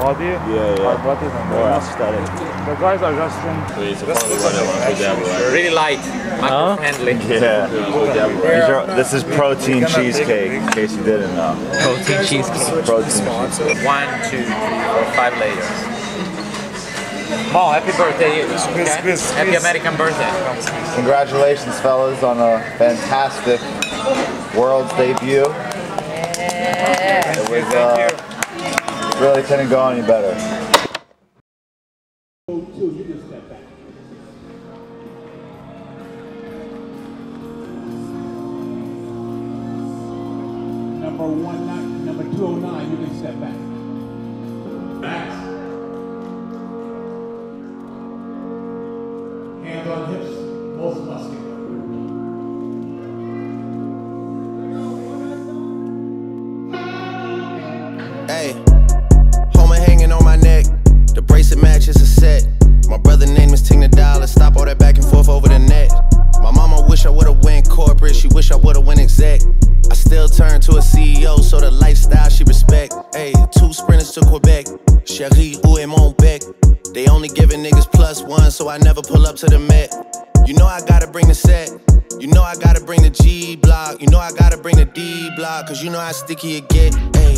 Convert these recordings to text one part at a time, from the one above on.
body are better than more aesthetic. The guys are just in. Really light, macro-friendly. Yeah. This is protein cheesecake, in case you didn't know. Protein cheesecake. Protein cheesecake. 1, 2, 3, 4, 5 layers. Mo, happy birthday, okay? Happy American birthday. Congratulations, fellas, on a fantastic World's debut. It was, really couldn't go any better. Number 209, you can step back. Max. Hands on hips, both muscular. Hey, Homer hanging on my neck. The bracelet matches a set. My brother name is Tina Dollar. Stop all that back and forth over the net. My mama wish I would've went corporate. She wish I would've went exec. I still turn to a CEO, so the lifestyle she respect. Hey, 2 sprinters to Quebec. Chérie, où est mon bec? They only giving niggas +1, so I never pull up to the Met. You know I gotta bring the set. You know I gotta bring the G block. You know I gotta bring the D block. Cause you know how sticky it get. Hey.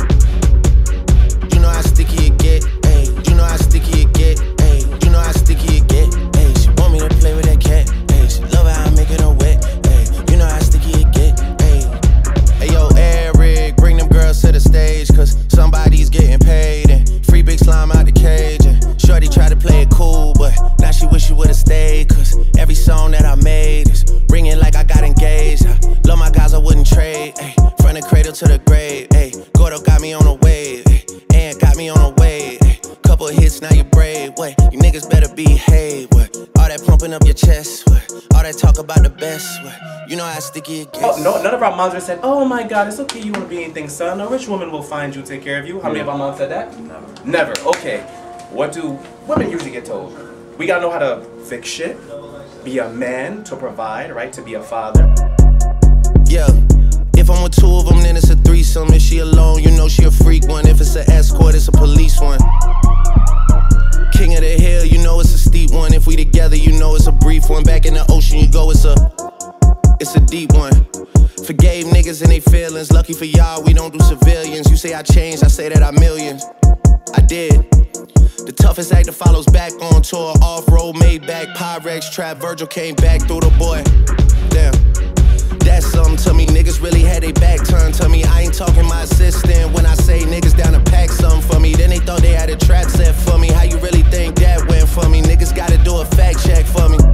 You know how sticky it get. Hey. You know how sticky it get. Hey. You know how sticky it get. Hey. She want me to play with that cat. Hey. She love how I make it her wet. Hey. You know how sticky it get. Hey. Hey yo, Eric, bring them girls to the stage. Cause somebody's getting paid. And free big slime out the cage. And shorty tried to play it cool, but now she wish she would've stayed. Cause every song that I made is ringing like I got engaged. I love my guys, I wouldn't trade. Ay, from the cradle to the grave. Ay, Gordo got me on a wave. Ay, and got me on a wave. Ay, couple hits, now you brave. What? You niggas better behave. What? All that pumping up your chest. What? All that talk about the best. What? You know how sticky it gets. Oh, no, none of our moms ever said, oh my God, it's okay, you want to be anything, son. A rich woman will find you, take care of you. How many of our moms said that? Never. Never. Okay. What do women usually get told? We gotta know how to fix shit, be a man to provide, right? To be a father. Yeah. If I'm with 2 of them, then it's a threesome. If she alone, you know she a freak one. If it's an escort, it's a police one. King of the hill, you know it's a steep one. If we together, you know it's a brief one. Back in the ocean, you go, it's a deep one. Forgave niggas and they feelings. Lucky for y'all, we don't do civilians. You say I changed, I say that I millions. I did. The toughest actor follows back on tour. Off-road, made back, Pyrex, trap. Virgil came back through the boy. Damn. That's something to me. Niggas really had their back turned to me. I ain't talking my assistant when I say niggas down to pack something for me. Then they thought they had a trap set for me. How you really think that went for me? Niggas gotta do a fact check for me.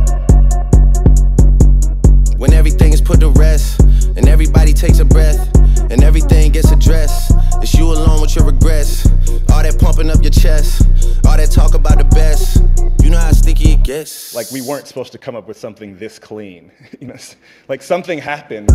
When everything is put to rest, and everybody takes a breath, and everything gets addressed, it's you alone with your regrets. All that pumping up your chest, all that talk about the best. You know how sticky it gets. Like, we weren't supposed to come up with something this clean. You know, like something happened.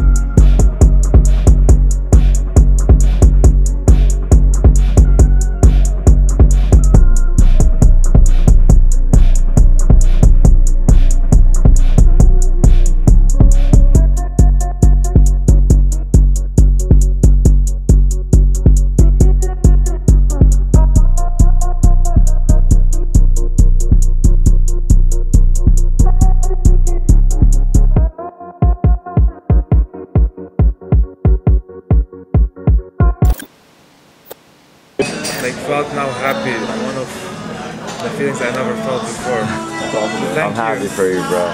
Like, felt now happy. One of the feelings I never felt before. I'm happy for you, bro.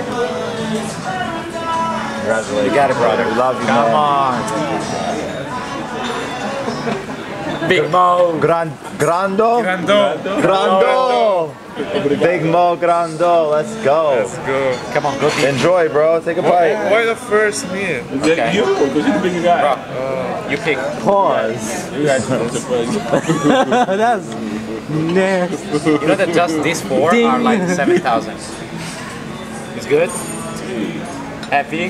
Congratulations. You got it, brother. We love you, man. Come on. Big Mo. Grando? Grando. Big Mo Grando. Let's go. Let's go. Come on, go deep. Enjoy, bro. Take a bite. Why the first meal? Is that you? Because you're the bigger guy. You pick. Pause. You guys know the first. That's nasty. You know that just these 4 are like 7,000. It's good? Happy?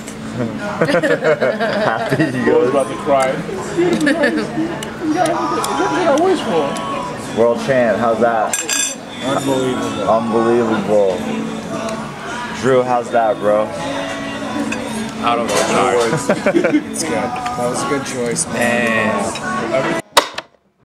Happy he I was goes. about to cry. That's what I wish for. World champ, how's that? Unbelievable. Unbelievable. Drew, how's that, bro? Out of the charts. It's good. That was a good choice, man. And